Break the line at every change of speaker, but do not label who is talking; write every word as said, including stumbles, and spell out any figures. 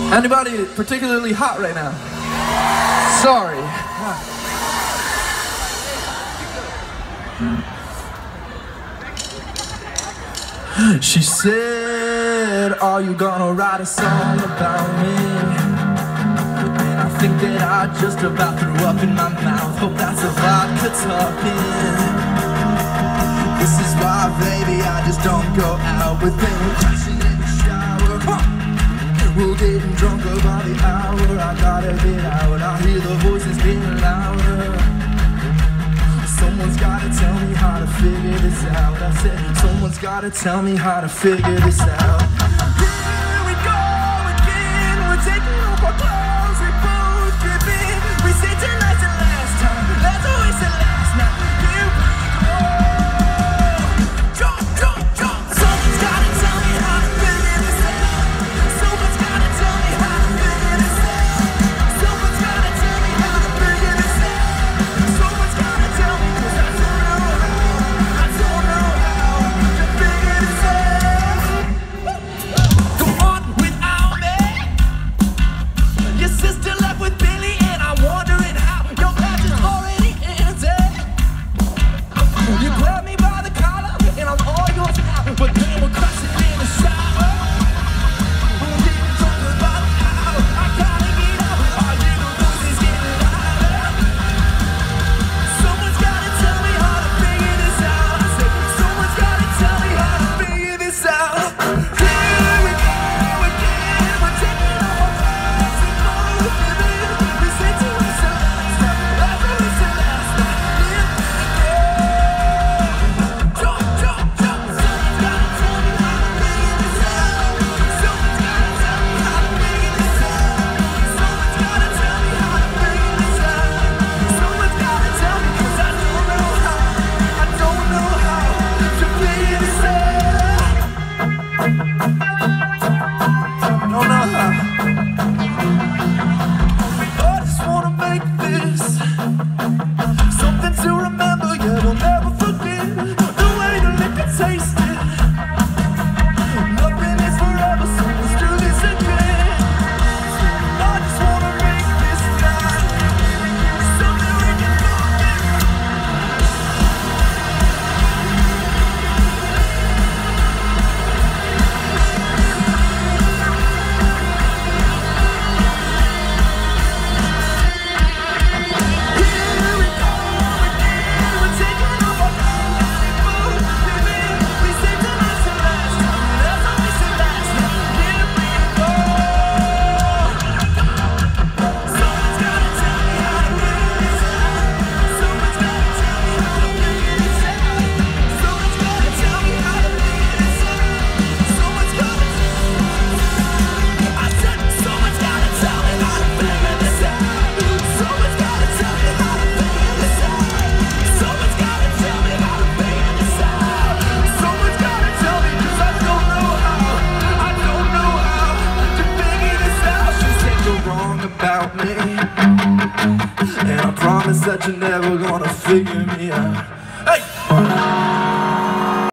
Anybody particularly hot right now? Sorry. She said, are you gonna write a song about me? And I think that I just about threw up in my mouth. Hope that's a vodka talking. This is why, baby, I just don't go out with them. Crashing in the shower, huh? We're getting drunker by the hour. I gotta get out, I hear the voices getting louder. Someone's gotta tell me how to figure this out. I said, someone's gotta tell me how to figure this out. Here we go again, we're taking off our clothes, we both give in. We say tonight's the last time, that's always the last night. Here we go. Jump, jump, jump. Someone's gotta tell me how to figure this out. Someone's gotta tell me how to figure this out. Someone's gotta tell me how to figure this out. Someone's gotta tell me. And I promise that you're never gonna figure me out. Hey!